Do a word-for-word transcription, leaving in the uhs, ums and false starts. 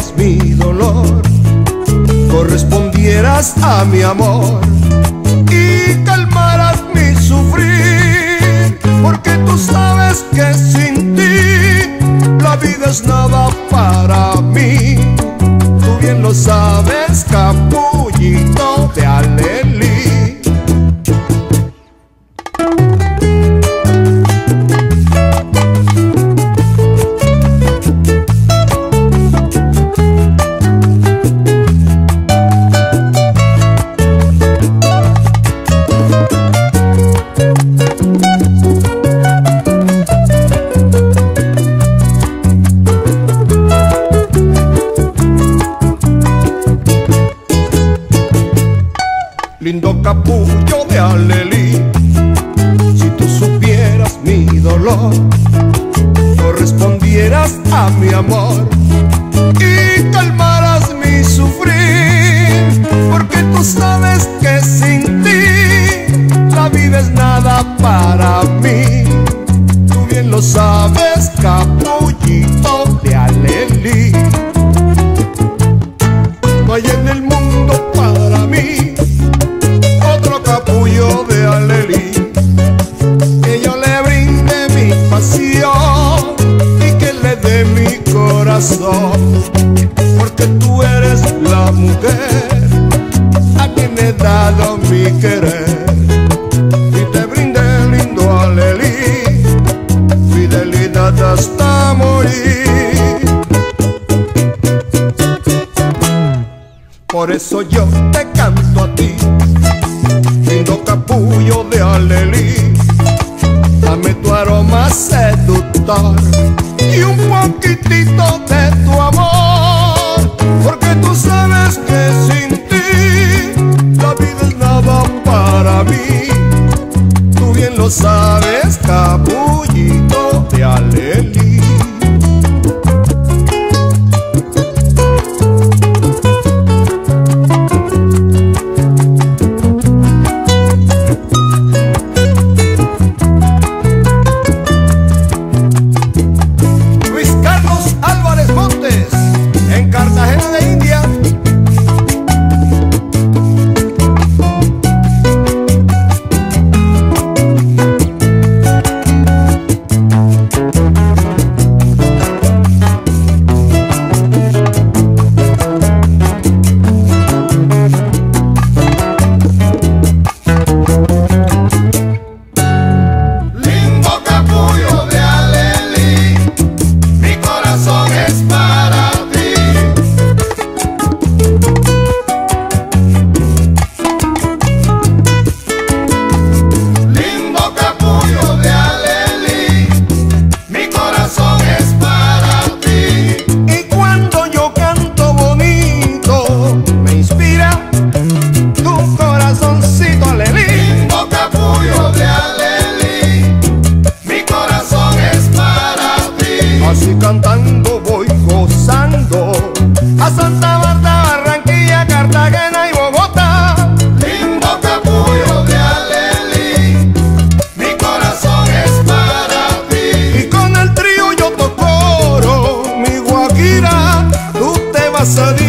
supieras mi dolor, correspondieras a mi amor y calmaras mi sufrir, porque tú sabes que sin ti la vida es nada para mí. Tú bien lo sabes, capullito de Alelí. Lindo capullo de Alelí, si tú supieras mi dolor, correspondieras a mi amor y calmaras mi sufrir, porque tú sabes que sin ti la vida es nada para mí. Tú bien lo sabes, capullito de Alelí. No hay en el mundo para mí otro capullo de Alelí, que yo le brinde mi pasión y que le dé mi corazón, porque tú eres la mujer a quien he dado mi querer. Y te brinde, lindo Alelí, fidelidad hasta morir. Por eso yo te canto a ti, lindo capullo de Alelí. Dame tu aroma seductor y un poquitito de tu amor, porque tú sabes que sin ti la vida es nada para mí. Tú bien lo sabes, capullito de Alelí. En Cartagena de India. Lindo capullo de Alelí, mi corazón es para ti. Lindo capullo de Alelí, mi corazón es para ti. Y cuando yo canto bonito, me inspira tu corazoncito, Alelí. Lindo capullo de Alelí, mi corazón es para ti. Así cantando voy gozando a Santa Marta, Barranquilla, Cartagena y Bogotá. Lindo capullo de Alelí, mi corazón es para ti. Y con el trío yo tocoro mi guajira, tú te vas a